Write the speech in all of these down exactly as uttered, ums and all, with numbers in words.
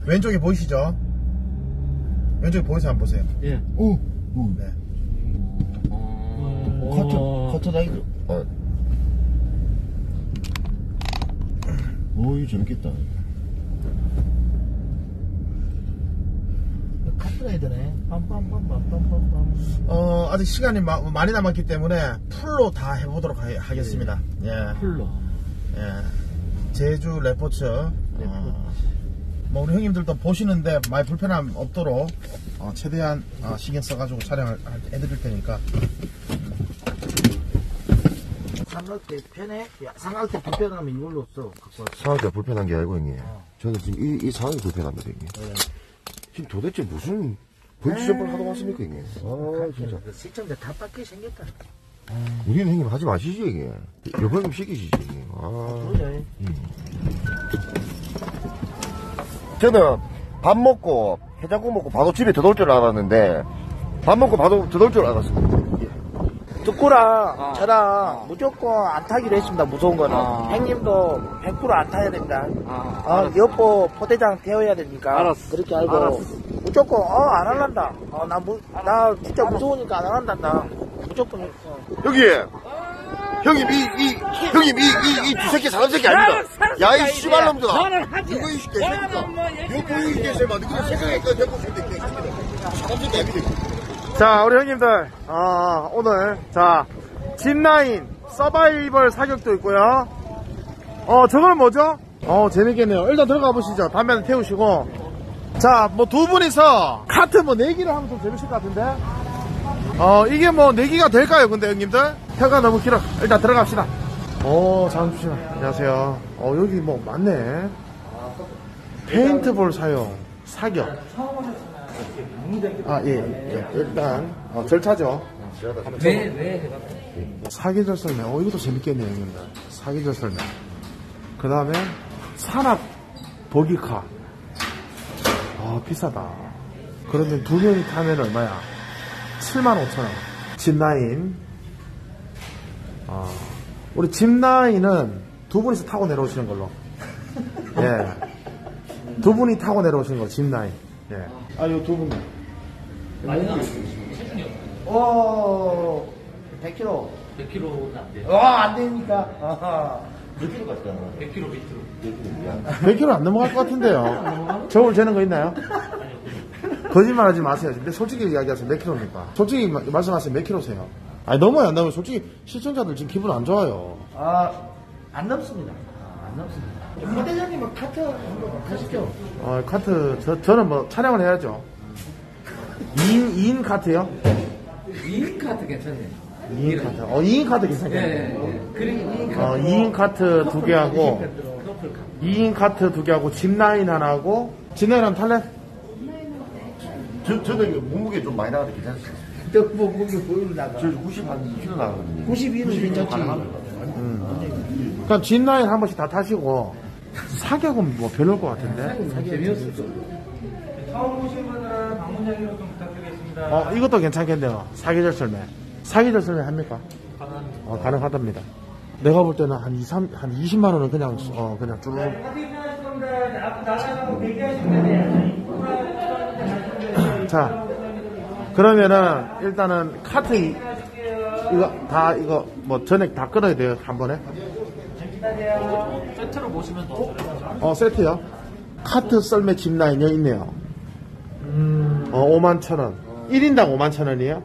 왼쪽에 보이시죠? 왼쪽에 보이세요? 안 보세요? 예. 오, 오. 네. 어, 커터, 커터 다이드. 어. 오, 이거 재밌겠다. 카트라이더네. 빰빰빰빰빰빰빰. 어, 아직 시간이 마, 많이 남았기 때문에 풀로 다 해보도록 하, 하겠습니다. 예. 풀로. 예. 제주 레포츠. 어, 뭐 우리 형님들도 보시는데 많이 불편함 없도록 어, 최대한 어, 신경 써가지고 촬영을 해드릴 테니까. 삼각대 편해? 삼각대 불편하면 이걸로 써. 갖고 왔어. 상하기가 불편한 게 아니고, 형님. 어. 저는 지금 이, 이 상황이 불편합니다, 형님. 네. 지금 도대체 무슨 번지 점프를 하다 왔습니까, 형님? 아, 진짜. 시청자 다 빡게 생겼다. 우리는 형님 하지 마시지, 형님. 여보님 시키시지, 형님. 아. 그래. 저는 밥 먹고 해장국 먹고 바로 집에 들어올 줄 알았는데 밥 먹고 바로 들어올 줄 알았습니다. 듣고랑 아. 저랑 무조건 안 타기로 했습니다. 무서운 거는. 아. 형님도 백 퍼센트 안 타야 됩니다. 아, 어, 여보 포대장 태워야 되니까. 알았어. 그렇게 알고. 알았어. 무조건, 어, 안 할란다. 어, 나, 무, 나 진짜 무서우니까 안 할란다. 나 무조건. 어. 여기 형님 이 이 형님 이 이 이 두 새끼 사람 새끼 아닙니다. 야 이 씨발놈들아. 너는 하지. 이거 이 개새끼다. 이거 보이 개새끼 만들고 생각하니까 되고 싶은데 개새끼다. 사람 새끼 아닙니다. 자, 우리 형님들, 어, 오늘, 자, 짚라인 서바이벌 사격도 있고요. 어, 저거는 뭐죠? 어, 재밌겠네요. 일단 들어가 보시죠. 담배 하나 태우시고. 자, 뭐 두 분이서 카트 뭐 내기를 하면 좀 재밌을 것 같은데? 어, 이게 뭐 내기가 될까요, 근데 형님들? 혀가 너무 길어. 일단 들어갑시다. 오, 잠시만. 안녕하세요. 어, 여기 뭐 많네. 페인트볼 사용, 사격. 아, 예, 예. 일단, 어, 절차죠. 왜, 왜? 사계절 설명. 어, 이것도 재밌겠네요, 형님들. 사계절 설명. 그 다음에, 산악 보기카. 아, 비싸다. 그러면 두 명이 타면 얼마야? 칠만 오천 원. 짚라인. 아, 우리 짚라인은 두 분이서 타고 내려오시는 걸로. 예. 두 분이 타고 내려오시는 거, 짚라인. 예. 아, 요 두 분. 어, 백 킬로미터. 백 킬로미터는 안 돼. 와, 안 되니까. 아하. 몇 킬로 갔다? 백 킬로미터 밑으로. 백 킬로미터 안 넘어갈 것 같은데요. 저울 재는 거 있나요? 거짓말 하지 마세요. 근데 솔직히 이야기하세요. 몇 킬로입니까? 솔직히 마, 말씀하세요. 몇 킬로세요? 아니, 넘어요, 안 넘어요. 솔직히 시청자들 지금 기분 안 좋아요. 아, 안 넘습니다. 아, 안 넘습니다. 포대장님은 카트 한번 가시죠. 어, 카트, 저, 저는 뭐 촬영을 해야죠. 이 인, 이 인 카트요? 이 인 카트 괜찮네. 이 인 카트. 어, 이 인 카트 예, 괜찮겠네. 예. 그리고 이 인 카트. 어, 이 인 카트 두 개 하고, 이 인 카트 두 개 하고, 짚라인 하나 하고, 짚라인 하나 탈래? 저 저도 이거 몸무게 좀 많이 나가도 괜찮습니다. 저 뭐, 거기 보이다가. 저 구십 한 킬로 나가거든요. 구십이는 괜찮지. 그럼 짚라인 한 번씩 다 타시고, 사격은 뭐 별로일 것 같은데? 재미없을 거. 처음 오신 분들은 방문 자기로 좀 부탁드리겠습니다. 어, 이것도 괜찮겠네요. 사계절 설명. 사계절 설명 합니까? 어, 가능하답니다. 내가 볼 때는 한 이, 삼, 한 이십만 원은 그냥, 어, 그냥 쭉. 자, 그러면은, 일단은, 카트, 이, 이거, 다, 이거, 뭐, 전액 다 끊어야 돼요, 한 번에? 세트로 보시면 더. 어, 세트요? 카트 썰매 짚라인 여기 있네요. 어, 오만 천 원. 일 인당 오만 천 원이에요?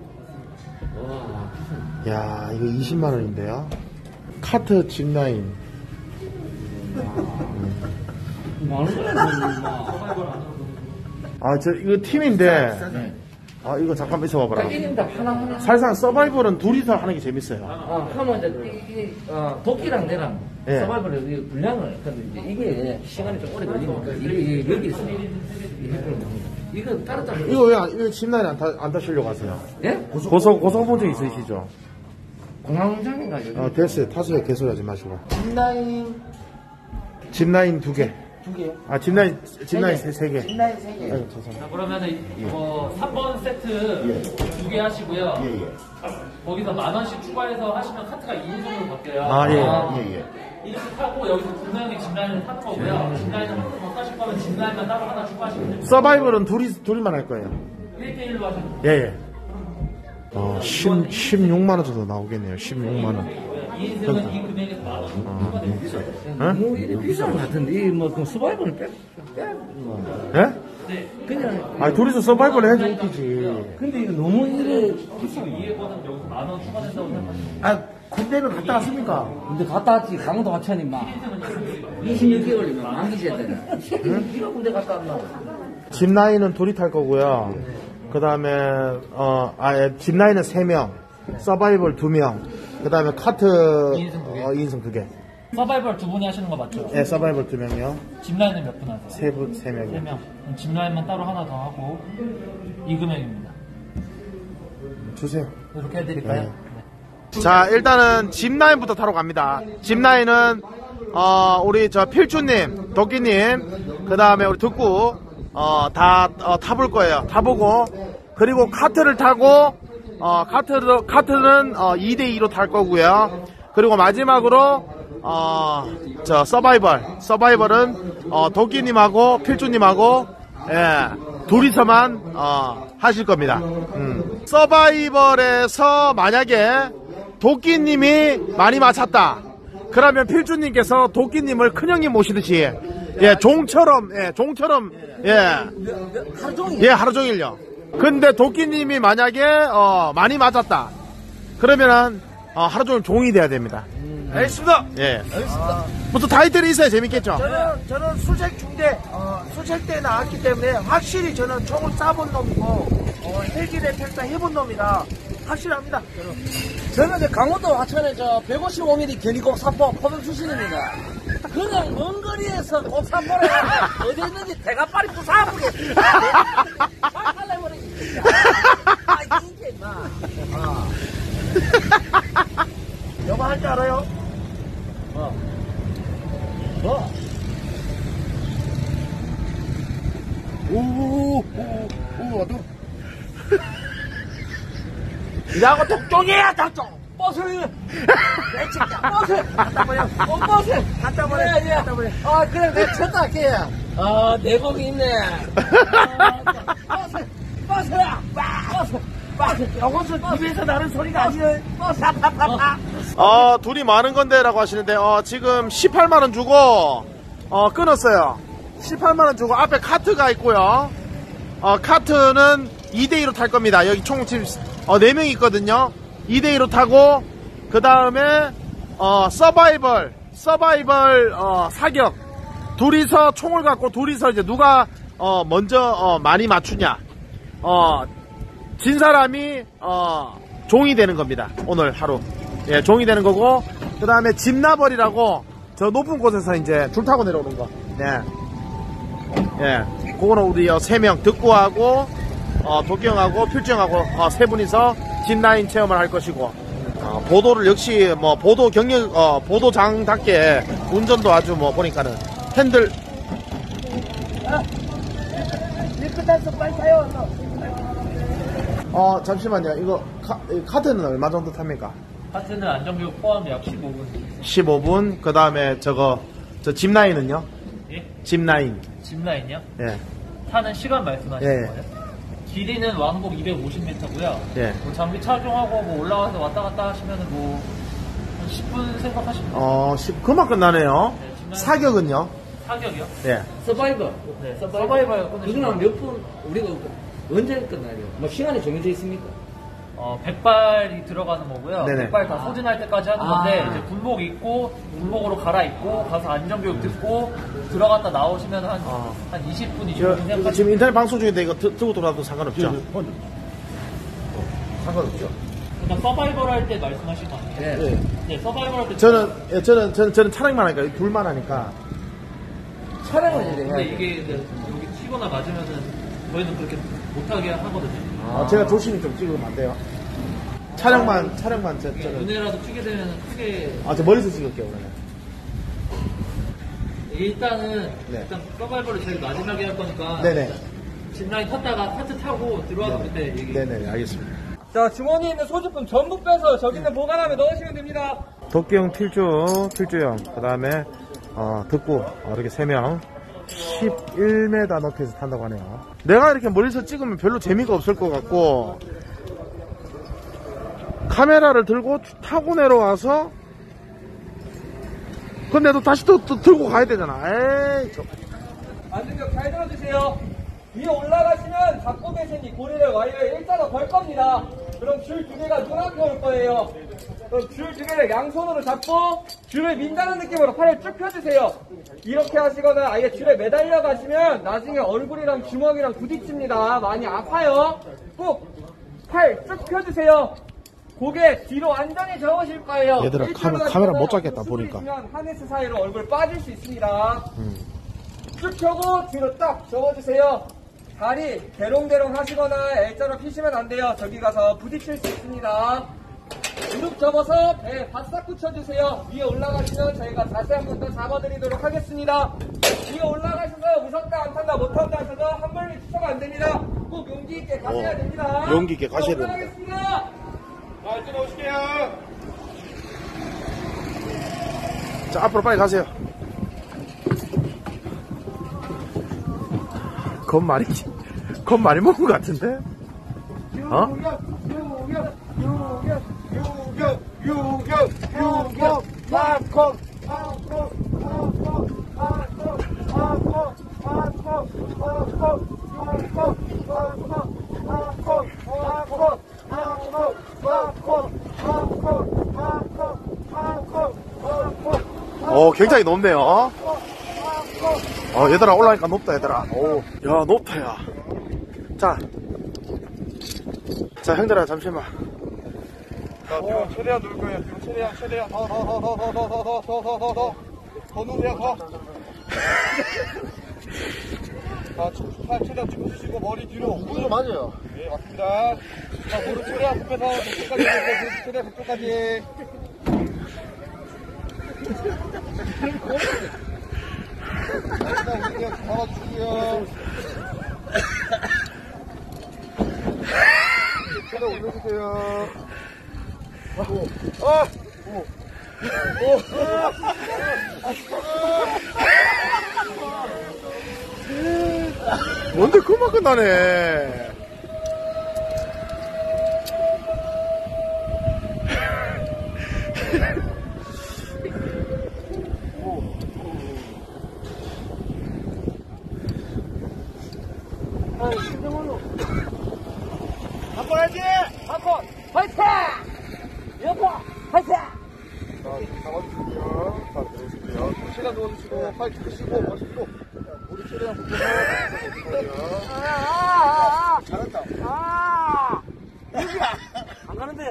야, 이거 이십만 원인데요. 카트 짚라인. 아, 저, 이거 팀인데. 아, 이거 잠깐만 있어봐봐라. 일 인당 하나하나. 사실상 서바이벌은 둘이서 하는 게 재밌어요. 어, 하면 이제, 이, 이, 어, 도끼랑 내랑 예. 서바이벌을 이 분량을, 근데 이제 이게 시간이 좀 오래 걸리니까, 이게 여기 있어. 이거 따로따로. 이거 왜, 안- 왜 짚라인 안, 타, 안 타시려고 하세요? 예? 고소, 고소공증 있으시죠? 공항장인가, 여기? 어, 됐어요. 타수에 개소리하지 마시고. 짚라인 짚라인 두 개. 두 개요. 아, 짚라인, 짚라인 세, 세 개. 짚라인 세 개. 아이고, 죄송합니다. 자, 그러면은, 뭐, 삼 번 세트 두 개 하시고요. 예, 예. 거기서 만 원씩 추가해서 하시면 카트가 이 인 손으로 바뀌어요. 아, 예. 예, 예. 이렇게 타고 여기서 두 명이 짚라인을 타는 거고요. 짚라인을 한 번 더 타실 거면 짚라인만 따로 하나 추가하시면 됩니다. 서바이벌은 둘이, 둘이만 할 거예요. 일 대 일로 하시면 예, 예. 어, 십, 십육만 원 정도 나오겠네요. 십육만 원. 이 인생은 이 금액에서 만 원 추가됩니다. 응? 뭐 이게 비싼 것 같은데 이뭐 그 서바이벌을 빼, 빼 뭐. 예? 네. 그냥 아, 둘이서 서바이벌 해줘 웃기지. 근데 이거 너무 이래 지금 이해보는 여기서 만 원 추가된다고 생각하시면 아, 군대는 갔다 왔습니까? 근데 갔다 왔지 강원도 하천이 막 이십육 개월이면 만기제야 되네. 이거 군대 갔다 왔나? 짚라인은 둘이 탈 거고요. 그 다음에, 어, 아, 예, 짚라인은 세 명, 서바이벌 두 명, 그 다음에 카트, 이인승 두 개. 어, 이인승 두 개. 서바이벌 두 분이 하시는 거 맞죠? 예, 서바이벌 두 명이요. 짚라인은 몇 분 하세요? 세 분, 세 명이요. 세 명. 그럼 짚라인만 따로 하나 더 하고 이 금액입니다. 주세요. 이렇게 해드릴까요? 네. 네. 자, 일단은 짚라인부터 타러 갑니다. 짚라인은, 어, 우리 저 필주님, 도끼님, 그 다음에 우리 득구, 어, 다, 어, 타볼 거예요. 타보고, 그리고 카트를 타고, 어, 카트를, 카트는, 어, 이 대 이로 탈 거고요. 그리고 마지막으로, 어, 저, 서바이벌. 서바이벌은, 어, 도끼님하고 필주님하고, 예, 둘이서만, 어, 하실 겁니다. 음. 서바이벌에서 만약에 도끼님이 많이 맞췄다. 그러면 필주님께서 도끼님을 큰형님 모시듯이, 예, 종처럼, 예, 종처럼, 예, 하루 종일 예, 하루 종일요. 근데 도끼님이 만약에, 어, 많이 맞았다. 그러면은, 어, 하루 종일 종이 돼야 됩니다. 알겠습니다. 예. 알겠습니다. 무슨 타이틀이 있어야 재밌겠죠? 저는, 저는 술색 중대, 어, 술색 때 나왔기 때문에 확실히 저는 총을 쏴본 놈이고, 어, 헬기 레펠사 해본 놈이라 확실합니다. 저는. 저는 이제 강원도 하천에 저 백오십오 밀리미터 견이곡 사포 포병 출신입니다. 그냥 먼 거리에서 곡 사포를 어디 있는지 대가빨이 부사버리겠어. 살살내버리겠어. 아, 이게 임마. 아. 영어 할 줄 알아요? 뭐? 뭐? 오, 오, 오, 와도. 이라고 독종이야, 독종! 버스! 내 진짜 버스! 갖다 버려! 어, 버스! 갖다 버려! 그래, 예. 갖다 버려! 아, 그래, 내가 쳤다 할게. 아, 내곡이 있네. 아, 버스! 버스야! 버스! 버스! 이것은 입에서 나는 소리가 아니에요. 버스! 파파파파! 어, 둘이 많은 건데라고 하시는데, 어, 지금 십팔만 원 주고, 어, 끊었어요. 십팔만 원 주고 앞에 카트가 있고요. 어, 카트는 이 대 이로 탈 겁니다. 여기 총 지금, 어, 네 명이 있거든요. 이 대 이로 타고, 그 다음에, 어, 서바이벌, 서바이벌, 어, 사격. 둘이서 총을 갖고 둘이서 이제 누가, 어, 먼저, 어, 많이 맞추냐. 어, 진 사람이, 어, 종이 되는 겁니다. 오늘 하루. 예, 종이 되는 거고, 그 다음에 집나벌이라고, 저 높은 곳에서 이제 줄 타고 내려오는 거. 네. 예. 그거는 우리 어, 세 명, 득구하고, 어, 도경하고, 필정하고, 어, 세 분이서 짚라인 체험을 할 것이고, 어, 보도를 역시, 뭐, 보도 경력, 어, 보도장답게 운전도 아주 뭐, 보니까는 핸들, 리프트에서 빨리 타요. 어, 잠시만요. 이거, 카, 이 카트는 얼마 정도 탑니까? 카트는 안전교육 포함 약 십오 분. 십오 분, 그 다음에 저거, 저 짚라인은요? 예? 짚라인. 짚라인이요? 예. 타는 시간 말씀하시는 예. 거예요? 길이는 왕복 이백오십 미터고요. 예. 뭐 장비 착용하고 뭐 올라가서 왔다 갔다 하시면은 뭐 한 십 분 생각하시면 돼요. 어, 십, 그만 끝나네요. 네, 짚라인. 사격은요? 사격이요? 예. 서바이벌. 네, 서바이벌 끊으시면 이거는 몇 분, 우리가 언제 끝나요? 뭐 시간이 정해져 있습니까? 어, 백 발이 들어가는 거고요. 네네. 백 발 다 소진할 때까지 하는 아. 건데, 이제 군복 입고, 군복으로 갈아입고, 가서 안전교육 듣고, 들어갔다 나오시면 한, 아. 한 이십 분, 이십오 저, 분 이거 생각하시면 지금 인터넷 방송 중인데 이거 드, 들고 돌아도 상관없죠? 상관없죠. 그냥 서바이벌 할 때 말씀하신 거 아니에요? 네. 네, 서바이벌 할 때. 저는, 예, 저는, 저는, 저는 촬영만 하니까, 둘만 하니까. 촬영을 이제 근데 해야 돼. 이게 이제 여기 튀거나 맞으면은 저희는 그렇게 못하게 하거든요. 어, 제가 조심히 좀 찍으면 안 돼요? 촬영만, 촬영만, 저, 이게 저는. 눈에라도 튀게 되면 크게. 아, 저 멀리서 찍을게요, 그러면. 일단은, 네. 일단 서바이벌을 제일 마지막에 할 거니까. 네네. 짚라인 탔다가 카트 타고 들어와서 그때 얘기. 네네, 알겠습니다. 자, 주머니에 있는 소지품 전부 빼서 저기 있는 보관함에 넣으시면 됩니다. 도끼형 필주, 필주형, 그 다음에 어, 듣고 어, 이렇게 세 명 십일 미터 높이에서 탄다고 하네요. 내가 이렇게 멀리서 찍으면 별로 재미가 없을 것 같고 카메라를 들고 타고 내려와서 근데 또 다시 또, 또 들고 가야 되잖아. 에이 저... 안전격 잘 들어주세요. 위에 올라가시면 잡고 계신 이 고리를 와이어에 일자로 걸 겁니다. 그럼 줄 두 개가 눈앞에 올 거예요. 그럼 줄 두 개를 양손으로 잡고 줄을 민다는 느낌으로 팔을 쭉 펴주세요. 이렇게 하시거나 아예 줄에 매달려 가시면 나중에 얼굴이랑 주먹이랑 부딪힙니다. 많이 아파요. 꼭 팔 쭉 펴주세요. 고개 뒤로 완전히 접으실 거예요. 얘들아 카메, 카메라 못 잡겠다 보니까. 하네스 사이로 얼굴 빠질 수 있습니다. 음. 쭉 펴고 뒤로 딱 접어주세요. 다리 대롱대롱 하시거나 L자로 피시면 안 돼요. 저기 가서 부딪힐 수 있습니다. 무릎 접어서 배 바싹 붙여주세요. 위에 올라가시면 저희가 자세 한 번 더 잡아드리도록 하겠습니다. 위에 올라가셔서 무섭다 안 탄다 못 탄다 하셔서 한 멀리 추천가 안 됩니다. 꼭 용기 있게 가셔야 어, 됩니다. 용기 있게 가셔야 됩니다. 올라가겠습니다. 자, 이제 나오실게요. 자 앞으로 빨리 가세요. 겁 많이 겁 많이 먹은 것 같은데? 어? 어 굉장히 높네요. 어 얘들아 올라가니까 높다 얘들아. 오, 야 높다 야. 자, 자 형들아 잠시만. 자, 지금 최대한 누울 거예요. 지금 최대한, 최대한. 더, 더, 더, 더, 더, 더, 더, 더, 더, 더, 더, 더. 더 누우세요, 더. 자, 팔 최대한 짚어주시고, 머리 뒤로. 무릎 맞아요. 네, 맞습니다. 자, 무릎 최대한 굽혀서 북쪽까지 해주세요. 무릎 최대한 북쪽까지. 자, 우리가 잡아주시고요. 최대한 올려주세요. 아! 오! 오! 뭔데 그만큼 나네. 한번 하지! 한번 화이팅! 여보 화이팅! 자, 잡아주시고요. 자, 내려오실게요. 최대한 누워주시고, 팔 펴시고, 멋있고. 우리 최대한 붙여서. 아아아아 잘한다. 아! 여기야! 안 가는데?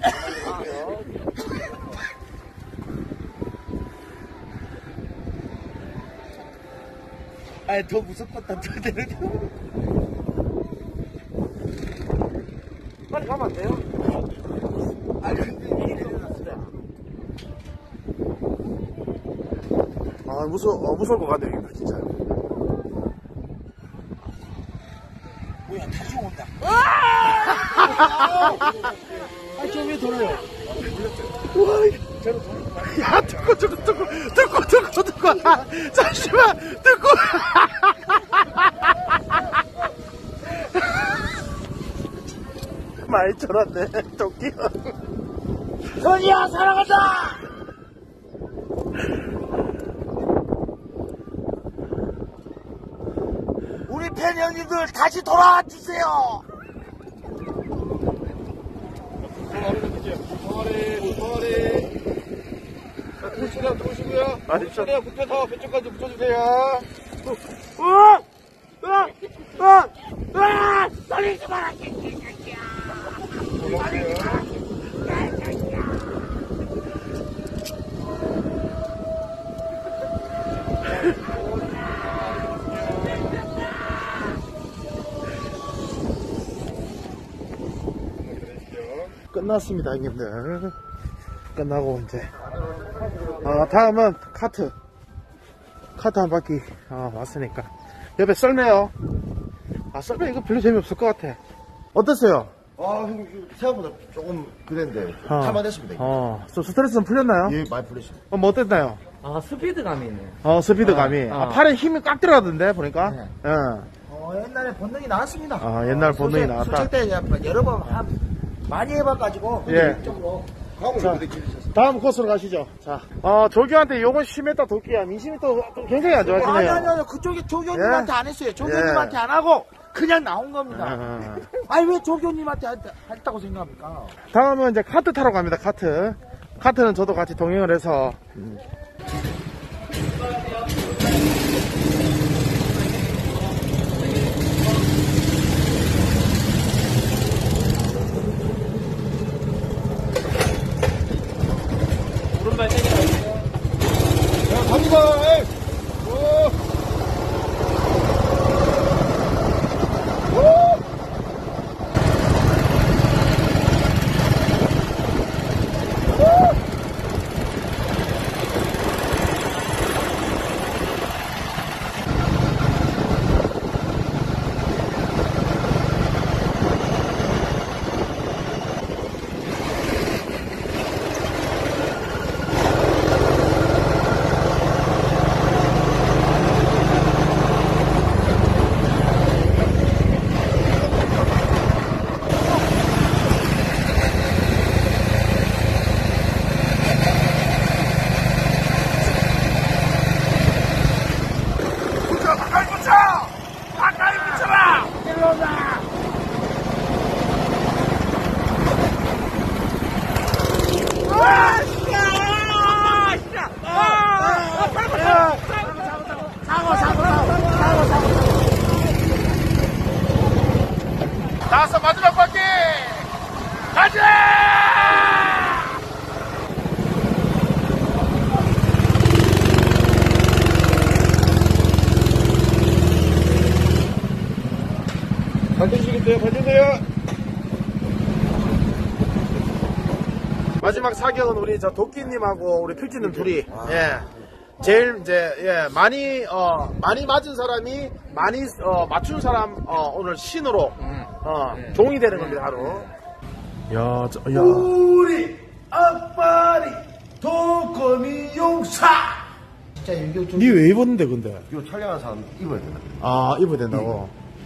아니 더 무섭겠다. 더 내려. 빨리 가면 안 돼요? 아 근데 이게 내려놨어요. 아 무서 어, 무서울 것 같네 이거 진짜. 뭐야 다시 온다. 아저 왜 돌아요? 야 듣고 듣고 듣고 듣고 듣고 듣고 아, 잠시만 듣고. 많이 쫄았네 토끼야. 선이야 사랑한다. 우리 팬 형님들 다시 돌아와 주세요. 무서워리, 무서워리. 자, 등 최대한 누우시고요. 아니, 최대한 굽혀서 왼쪽까지 붙여주세요. 으악! 으악! 으악! 으악! 떨리지 마라. 끝났습니다 형님들. 끝나고 이제 아 다음은 카트 카트 한 바퀴 아, 왔으니까 옆에 썰매요. 아 썰매 이거 별로 재미없을 것 같아. 어땠어요? 아, 형님, 생각보다 조금 그랬는데, 어. 할만했습니다. 어, 좀 스트레스는 풀렸나요? 예, 많이 풀렸습니다. 어, 뭐 어땠나요? 아, 스피드감이 있네. 어, 스피드감이. 어, 어. 아, 팔에 힘이 꽉 들어가던데, 보니까. 네. 예. 어, 옛날에 본능이 나왔습니다. 아, 옛날 본능이 소책- 나왔다. 소책 때 여러 번 한- 많이 해봐가지고 예. 이쪽으로 가물을 부딪히셨어요. 다음 코스로 가시죠. 자, 어, 조교한테 요건 십 미터 도끼야. 민심이 또 굉장히 안 아니 좋아하시네요. 아니 아니 그쪽에 조교님한테 예. 안 했어요. 조교님한테 안 하고 그냥 나온 겁니다. 아, 아니 왜 조교님한테 한- 했다고 생각합니까? 다음은 이제 카트 타러 갑니다. 카트. 카트는 저도 같이 동행을 해서. 음. 오른발 세게 가주세요. 자, 갑니다. 에이. 오. 나왔어, 마지막 바퀴! 가자! 발전시겠어요? 발전돼요? 마지막 사격은 우리 저 도끼님하고 우리 필지님 둘이, 예. 제일 이제, 예, 많이, 어, 많이 맞은 사람이 많이, 어, 맞춘 사람, 어, 오늘 신으로, 어, 종이 되는 겁니다, 하루. 야, 저, 야. 우리 아빠리 도거미 용사. 진짜 유교 좀. 니 왜 입었는데, 근데? 이거 촬영하는 사람 입어야 된다. 아, 입어야 된다고?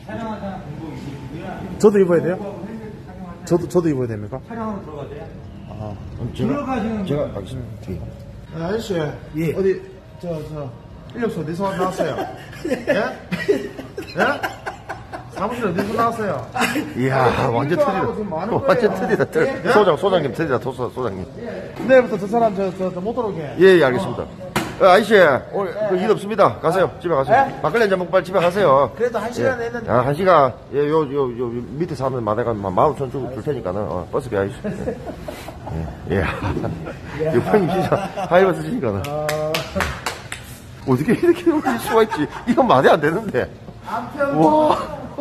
저도 입어야 돼요? 저도, 저도 입어야 됩니까? 제가, 제가, 알겠습니다. 뒤에. 아, 아저씨, 예. 어디, 저, 저, 인력소 어디서 나왔어요? 예? 예? 사무실 어디서 나왔어요? 이야, 완전 이거하고 지금 뭐 하는 틀리다. 완전 거예요? 틀리다. 틀- 예? 소장, 소장님 틀리다. 도서, 소장님. 내일부터 저 사람 저, 저, 저 못 들어오게. 예, 예, 알겠습니다. 어, 아저씨, 오늘 그 일 없습니다. 가세요. 집에 가세요. 막걸리 한잔 먹고 빨리 집에 가세요. 그래도 한 시간 예. 했는데. 아, 한 시간. 예, 요, 요, 요, 밑에 사는 마대가 만 오천 주고 줄 테니까는, 어, 버스 비 아저씨. 예. 예. 예. 형님 진짜 하이버 쓰시니까는. 어떻게 이렇게 올릴 수가 있지? 이건 말이 안 되는데. 와.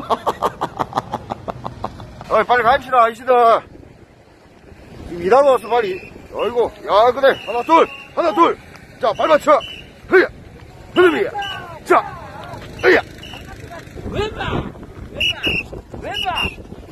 어, 빨리 갑시다, 아저씨들. 지금 일하러 왔어, 빨리. 아이고, 야, 그래. 하나, 둘, 하나, 둘. 자, 발 맞춰. 흐야, 흐름이야. 자, 흐야. 왼발! 왼발!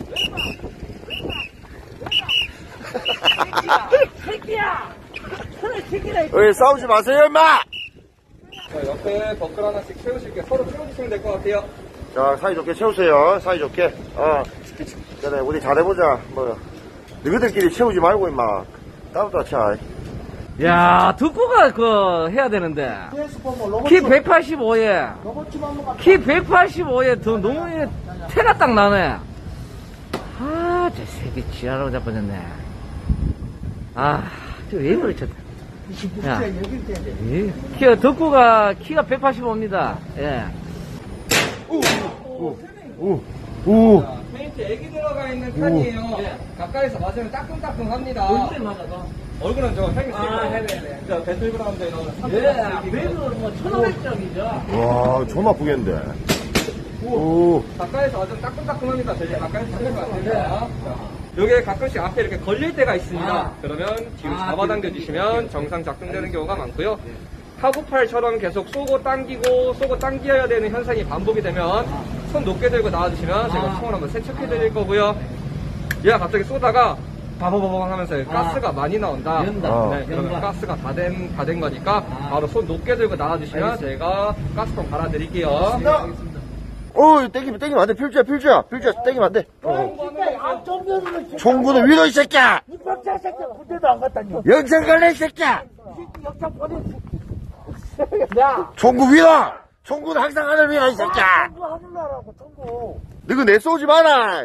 새끼야! 그래, 새끼라! 어이, 싸우지 마세요, 임마! 자, 옆에 버클 하나씩 채우실게요. 서로 채워주시면 될 것 같아요. 자, 사이좋게 채우세요. 사이좋게. 어. 그래, 우리 잘해보자. 뭐, 너희들끼리 채우지 말고, 임마. 따로따로 차. 야, 득구가 그, 해야 되는데. 뭐 로봇 키 백팔십오에, 로봇 좀 한번 가. 키 백팔십오에 더 너무 태가 딱 나네. 아, 저 새끼 지하로 잡아졌네. 아, 저 왜 그러셨다. 야, 여길 때. 예. 키가, 덕구가 키가 백팔십오입니다. 예. 오, 오. 자, 페인트 액이 들어가 있는 칸이에요. 가까이서 맞으면 따끔따끔합니다. 얼굴에 맞아서. 얼굴은 저 형이 아, 네네네. 자, 배틀그라운드에 나오는 예, 그래도 뭐 천오백 점이죠. 와, 존나 아프겠는데. 오. 가까이서 맞으면 따끔따끔합니다. 저희 가까이서 잡는 거 같습니다. 여기에 가끔씩 앞에 이렇게 걸릴 때가 있습니다. 아. 그러면 뒤로 아, 잡아당겨 주시면 정상 작동되는 경우가 많고요. 카구팔처럼 계속 쏘고 당기고 쏘고 당겨야 되는 현상이 반복이 되면 손 높게 들고 나와주시면 제가 아. 총을 한번 세척해 드릴 거고요. 얘가 갑자기 쏘다가 바바바방 하면서 아. 가스가 많이 나온다. 연다. 어. 네, 그러면 연다. 가스가 다 된, 다 된 거니까 아. 바로 손 높게 들고 나와주시면 제가 가스통 갈아드릴게요. 어, 땡기면, 땡기면 안 돼. 필주야, 필주야. 필주야, 땡기면 안 돼. 어. 아, 정면으로 총구는 위로, 이 새끼야! 이 박자 새끼 군대도 안 갔다니. 영창 갈래, 이 새끼야! 역사 보내. 야, 총구 위로! 총구는 항상 하늘 위로, 이 새끼야! 청구 하늘나라고 청구. 너그 내 쏘지 마라!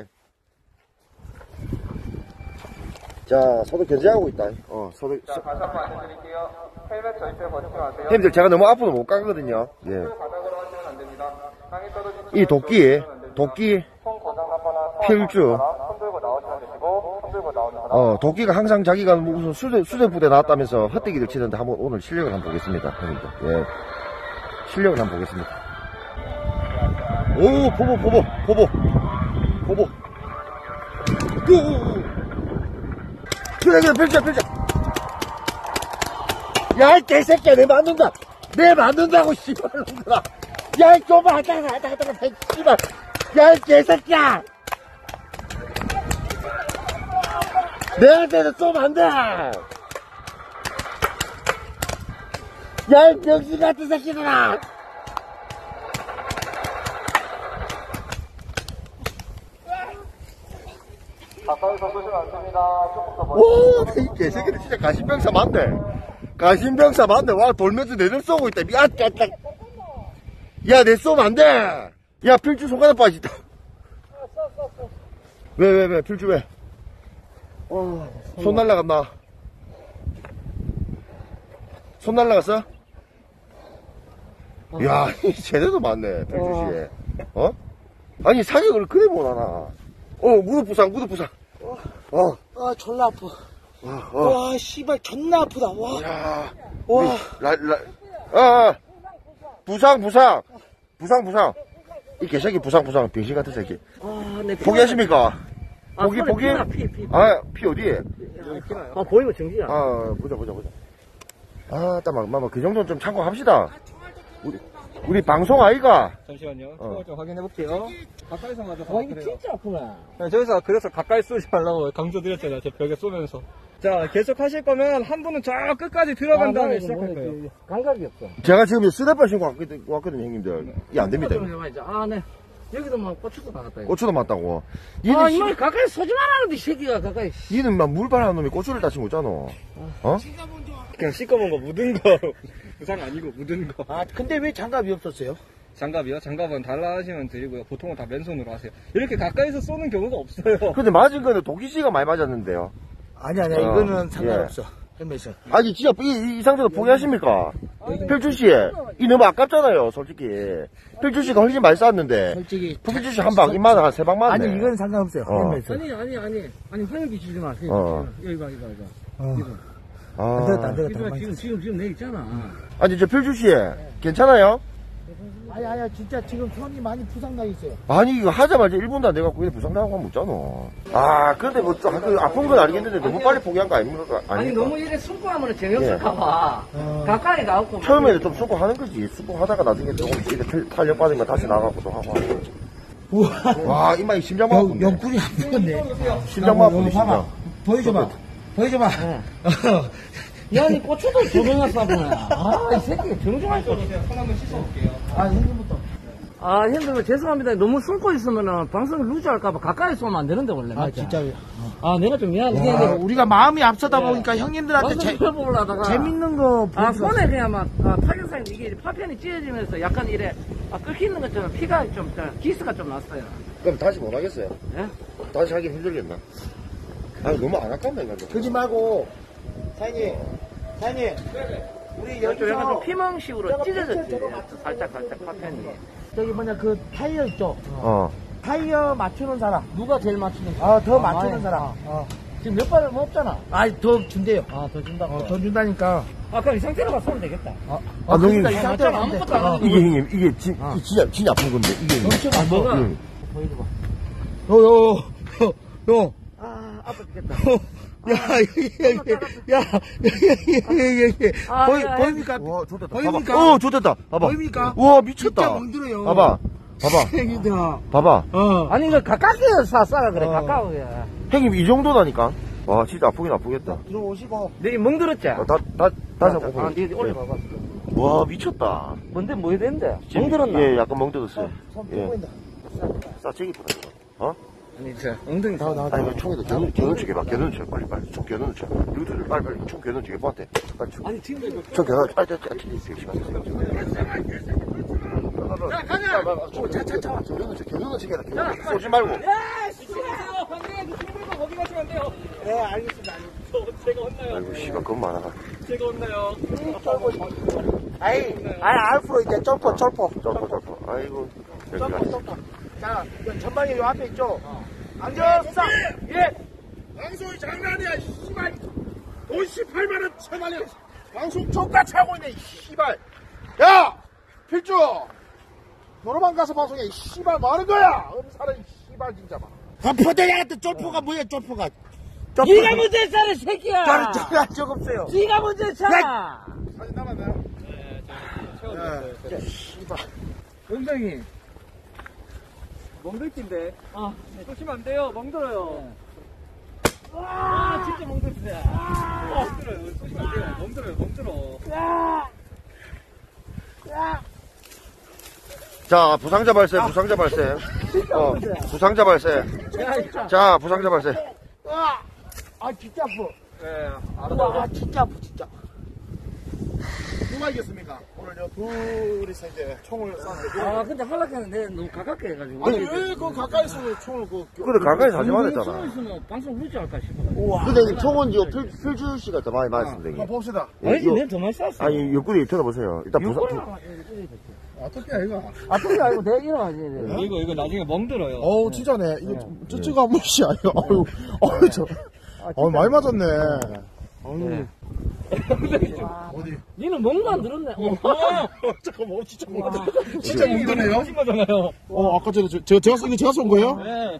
자, 서도 견제하고 있다. 어, 서도. 자, 다시 한번 알려드릴게요. 헬멧 절대 벗지 마세요. 형님들, 제가 너무 앞으로 못 가거든요. 예. 바닥으로 하시면 안 됩니다. 땅에 떨어지시면 이 도끼, 도끼, 손 고장나거나 필주. 손 들고 나오시면 되시고, 손 들고 나오는 사람. 어, 도끼가 항상 자기가 무슨 수제, 수제부대 나왔다면서 헛되기를 치는데 한번 오늘 실력을 한번 보겠습니다. 형님들. 예. 실력을 한번 보겠습니다. 오, 보보, 보보, 보보. 보보. 오, 그래, 그래, 펼쳐, 펼쳐. 야, 이 개새끼야, 내 맞는다. 내 맞는다고, 씨발, 놈들아. 야, 이 좁아, 하다가, 하다가, 하다가, 씨발. 야, 이 개새끼야. 내한테는 쏘면 안 돼! 야, 이 병신 같은 새끼들아! 가까이서 쏘시면 안 됩니다. 조금 더 멀리. 오, 이 개새끼들 진짜 가신병사 맞네. 가신병사 맞네. 와, 돌면서 내들 쏘고 있다. 야, 야, 야. 야, 내 쏘면 안 돼! 야, 필주 손가락 빠지다. 왜, 왜, 왜, 필주 왜? 어, 손 날라갔나? 손 날라갔어? 야, 제대로 맞네, 필주씨. 어? 아니, 사격을 그래 못하나. 어, 무릎 부상, 무릎 부상. 어, 아, 졸라 아파. 어, 어. 와, 씨발 존나 아프다. 와. 야, 와. 우리 라, 라, 아, 아, 부상, 부상. 부상, 부상. 이 개새끼 부상, 부상. 병신 같은 새끼. 아, 내 포기하십니까? 아, 포기, 손에 포기? 피나, 피, 피. 아, 피 어디? 아, 보이고 정지야. 아, 보자, 보자, 보자. 아, 딱, 막, 막, 그 정도는 좀 참고합시다. 우리, 우리 방송 아이가? 잠시만요. 어. 초월 좀 확인해 볼게요. 가까이서 맞아서 와, 이거 그래요. 진짜 아프네. 네, 저기서 그래서 가까이 쏘지 말라고 강조드렸잖아요. 제 벽에 쏘면서. 자, 계속 하실 거면 한 분은 저 끝까지 들어간 다음에 시작할 거예요. 감각이 없어. 제가 지금 스냅바 신고 왔거든, 왔거든요, 형님들. 이게 안 됩니다. 좀 해봐야지. 아, 네. 여기도 막 고추도 나갔다. 이거. 고추도 맞다고. 아, 얘는, 이놈이 가까이 서지 말라는데, 이 새끼가 가까이. 씨, 얘는 막 물발하는 놈이 고추를 다친 거잖아. 어? 그냥 씻어본 거 묻은 거. 부상 아니고 묻은 거. 아, 근데 왜 장갑이 없었어요? 장갑이요? 장갑은 달라 하시면 드리고요. 보통은 다 맨손으로 하세요. 이렇게 가까이서 쏘는 경우가 없어요. 근데 맞은 거는 도끼씨가 많이 맞았는데요. 아니, 아니, 어, 이거는 상관없어. 헬멧은. 아니, 진짜, 이, 이 상태로 포기하십니까? 필주씨, 이 너무 아깝잖아요, 솔직히. 필주씨가 훨씬 많이 쌌는데. 솔직히. 필주씨 한 방, 이만 한 세 방 맞네. 아니, 이건 상관없어요. 어. 헬멧은. 아니, 아니, 아니. 아니, 화면기 주지 마. 어. 여기 봐, 이거, 이거. 어. 이거. 아. 안 되겠다, 안 이거 되겠다. 봐, 가만히 지금, 있어. 지금, 지금 내 있잖아. 아니, 저 필주씨, 괜찮아요? 아니, 아니, 진짜 지금 손이 많이 부상나 있어요. 아니, 이거 하자마자 일 분도 안 돼갖고 그냥 부상당하고 하면 없잖아. 아, 근데 뭐, 좀, 그 아픈 건 알겠는데 너무 빨리 포기한 거 아닙니까? 아니, 아닙니까? 너무 이래 숨고 하면 재미없을까봐. 가까이 가고. 처음에는 좀 수고 하는 거지. 수고 하다가 나중에 조금 이렇게 탄력 받으면 다시 나가고 또 하고 하는 거지. 우와. 와, 이마에 심장만 영, 아픈데. 영꿀이 안 풀렸네. 심장만 야, 아픈데, 봐봐. 심장. 보여줘봐. 보여줘봐. 야, 니 고추도 조명했어, 보네. 아, 이 새끼 정중할 거. 손 한번 씻어볼게요. 아, 형님부터. 아, 형들, 죄송합니다. 너무 숨고 있으면은 방송을 루즈할까봐 가까이 쏘면 안 되는데, 원래. 아, 맞지? 진짜요. 아, 내가 좀 미안해. 아, 이게 우리가 마음이 앞서다 보니까 형님들한테 방송 재, 펴보려 하다가. 재밌는 거 아, 보여줘. 손에 그냥 막, 아, 타격상 이게 파편이 찢어지면서 약간 이래, 아, 끓이는 것처럼 피가 좀, 저, 기스가 좀 났어요. 그럼 다시 못 하겠어요? 예? 다시 하긴 힘들겠나? 아니, 너무 안 아깝네, 이거. 그러지 말고, 사장님, 사장님, 우리 좀 약간 좀 여기서 피멍식으로 찢어졌지. 살짝, 살짝 파편이. 저기 뭐냐 그 타이어 있죠? 어. 타이어 맞추는 사람. 누가 제일 맞추는 거야? 아, 더 아, 맞추는 많이. 사람. 아. 어. 지금 몇 발을 뭐 없잖아. 아, 더 준대요. 아, 더 준다고. 어, 더 준다니까. 아, 그럼 이 상태로만 쏘면 되겠다. 아, 아, 형님. 그러니까 이 상태로 맞잖아. 가면 돼. 아무것도 안 하는 어. 이게 형님, 이게 진, 아. 이 진짜, 진짜 아픈 건데, 이게 형님. 엄청 아, 아파. 뭐가? 응. 보여줘봐. 요, 요, 요, 요. 아, 아파 죽겠다. 야, 여기, 여기, 야, 여기, 여기, 여기. 아, 보이, 야, 야. 보입니까? 와, 좋됐다. 보입니까? 봐봐. 어, 좋됐다. 봐봐. 보입니까? 와, 미쳤다. 진짜 멍들어요. 봐봐. 봐봐. 형님들. 봐봐. 어. 아니, 이거 가깝게 쏴, 쏴라 그래, 어. 가까우게. 형님, 이 정도다니까. 와, 진짜 아프긴 아프겠다. 들어오시고. 네 멍들었지? 어, 다, 다, 다시 아, 한번 네 올려봐봐. 와, 미쳤다. 뭔데 뭐 해야 되는데? 지금, 멍들었나? 예, 약간 멍들었어요. 손 예. 보인다. 싸채기 보다, 이거. 어? 아니 저 엉덩이 나와, 나와. 아니, 이거 총에다 겨누, 겨누치게 봐. 겨누쳐. 빨리, 빨리. 총 겨누쳐. 이것들 빨리, 빨리. 총 겨누치게 뽀한테. 빨리 총. 아니 지금 이거 총 겨누, 빨리, 빨리, 빨리. 시간 있어. 야, 가자! 자, 자, 자. 겨누쳐, 겨누치게 해라. 겨누쳐. 쏘지 말고. 야, 시끄러워요. 방장님 힘들고 거기 가시면 안 돼요. 네, 알겠습니다. 저, 제가 혼나요. 아이고, 씨발, 겁 많아. 제가 혼나요. 아이, 아이, 알프로 이제 점퍼, 점퍼. 점프, 점프. 아이고. 여기 점퍼, 가시. 점퍼. 자, 전방에 요 앞에 있죠? 앉았어! 예! 방송이 장난이야, 씨발. 돈 십팔만 원 쳐달려. 방송 족가 차고 있네, 씨발. 야! 필주! 노래방 가서 방송해, 이 씨발, 뭐 하는 거야? 음사는, 씨발, 진짜 막. 포대야한테 점퍼가 뭐야, 점퍼가. 네가 먼저 했잖아 새끼야! 저는 저는 적 없어요. 네가 먼저 했잖아! 사진 남았나요? 원장님. 멍들긴데. 아, 쏘시면 안 돼요. 멍들어요. 와 진짜 멍들었어. 멍들어요. 쏘시면 안 돼요. 멍들어요. 멍들어. 자, 부상자 발생, 부상자 발생. 어, 부상자 발생. 자, 부상자 발생. 아, 진짜 아프. 네. 아, 진짜 아프, 진짜. 누가 이겼습니까? 오늘 저 둘이서 이제 총을 쐈는데. 아 근데 하락했는데 너무 가깝게 해가지고. 아니, 왜 그 가까이서 총을 그. 근데 가까이서 하지 숨어 말랬잖아. 있으면 방송 루지 할까 싶어. 근데 이 총은 요 필, 필주 씨가 더 많이 맞았습니다, 한번 이게. 봅시다. 예, 아니지 요- 내가 더 많이 쐈어. 아니, 옆구리 쳐다보세요. 일단 부상, 부, 어떻게 아이가? 아 그게 아니고 내가 일어나지. 내가. 이거, 이거 나중에 멍들어요. 어우, 진짜네. 이거 쯔쯔가 한 번이야, 이거. 어휴, 어휴, 저. 어, 많이 맞았네. 어휴. 어디? 니는 멍도 안 들었네. 어. 잠깐만, 어, 진짜 못 진짜 못 드네요? 하신 거잖아요. 어, 아까 전에 저, 제가, 제가, 쏜- 이거 제가 쏜 거예요? 네.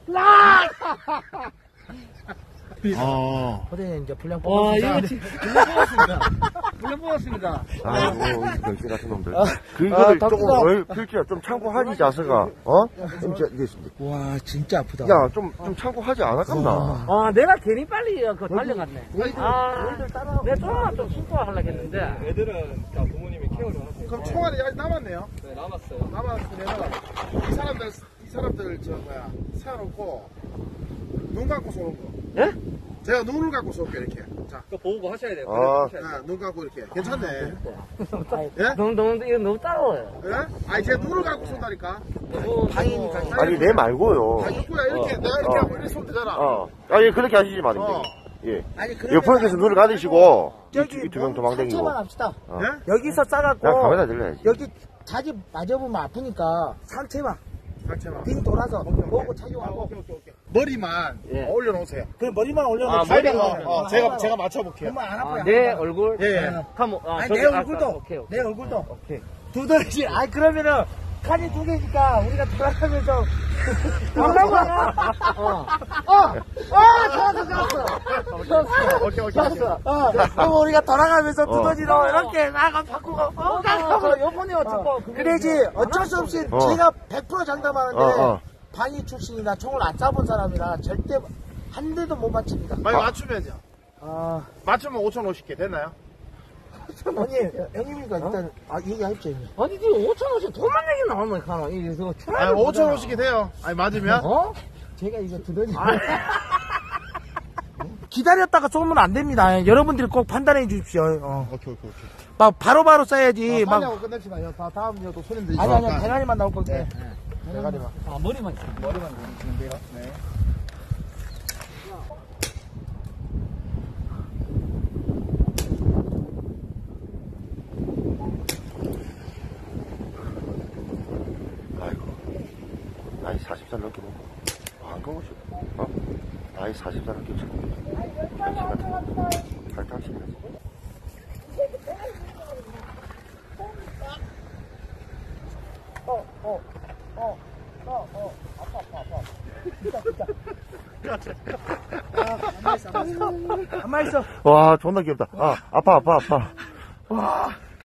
아. 포대 이제 분량 와 뽑았습니다. 이거 진짜 불려 뽑았습니다. 불려 뽑았습니다. 아이고, 이 병신 같은 놈들. 아, 그거를 조금, 덕구가- 덜, 필주야, 좀 참고하지, 자세가. 어? 좀, 저, 이게, 와, 진짜 아프다. 야, 좀, 좀 참고하지 않았겠나? 아 내가 괜히 빨리 그 달려갔네. 아 내가 조금만 좀 신고 하려고 했는데. 애들은 다 부모님이 케어를 하세요. 그럼 총알이 아직 남았네요? 네, 남았어요. 남았으면, 이 사람들, 이 사람들, 저, 뭐야, 세워놓고, 눈 감고 쏘는 거. 예? 제가 눈을 감고 쏠게요, 이렇게. 자, 그거 보고 하셔야 돼요. 아. 하셔야 돼요. 아, 눈 감고 이렇게. 괜찮네. 예? 너무 너무 이거 너무 따가워요. 예? 아니, 제가 눈을 감고 쏜다니까. 방이니까. 아니, 내 말고요. 아, 이거야, 이렇게, 내가 이렇게 하면 이렇게 쏘면 되잖아. 어. 아니, 그렇게 하시지 마세요. 어. 예. 아니, 옆으로 계서 눈을 가리시고, 저기 이 두 명 뭐 도망다니고. 상체만 합시다. 어. 예? 여기서 싸갖고. 야, 카메라 들려야지. 여기 자지 맞아보면 아프니까 상체만 상체만. 빙 돌아서 오케이, 오케이. 보고 아, 착용하고. 오케이, 오케이, 오케이. 머리만 예. 올려놓으세요. 그럼 머리만 올려놓고. 아, 머리- 어, 어, 제가, 제가 맞춰볼게요. 정말 안 아파요. 아, 내 안 아파요. 얼굴. 예, 예. 카모. 아, 아니, 저기, 내 아, 얼굴도. 아, 오케이, 오케이. 내 얼굴도. 오케이. 두더지. 아니, 그러면은 칸이 두 개니까 우리가 돌아가면서. 돌아가. 어. 어! 어! 좋았어, 좋았어. 좋았어. 오케이, 오케이, 오케이. 좋았어. 어. 그럼 우리가 돌아가면서 두더지로 이렇게 나가 바꾸고. 어, 어, 나가. 저 요번에 어쩌고. 그래지 어쩔 수 없이 어. 제가 백 퍼센트 장담하는데 어, 어. 방위 출신이나 총을 안 쏴본 사람이라 절대 한 대도 못 맞춥니다. 많이 맞추면요. 아, 맞추면 오천오십 개 됐나요? 형님, 형님이니까 일단 아 얘기하십시오. 형님. 아니, 지금 오천 원씩 돈만 내기 나오면 가나. 이게 저 아니, 오천오십 개 돼요. 아니, 맞으면? 어? 제가 이거 두더지. 아. 기다렸다가 쏘면 안 됩니다. 여러분들이 꼭 판단해 주십시오. 어. 오케이, 오케이, 오케이. 막 바로바로 쏴야지. 막 하냐고 끝냅시다. 다, 다음 이제 또 손님들 아니 아니 있으니까. 대가리만 나올 건데. 대가리만. 아, 머리만. 머리만 보시면 돼요. 네. 아이고. 나이 사십 살 넘게 먹고. 안 가고 싶어. 어? 나이 사십 살 넘게 먹고. 병신 같은 거. 탈탈치면서. 가만 있어. 와, 존나 귀엽다. 아, 아파, 아파, 아파. 와.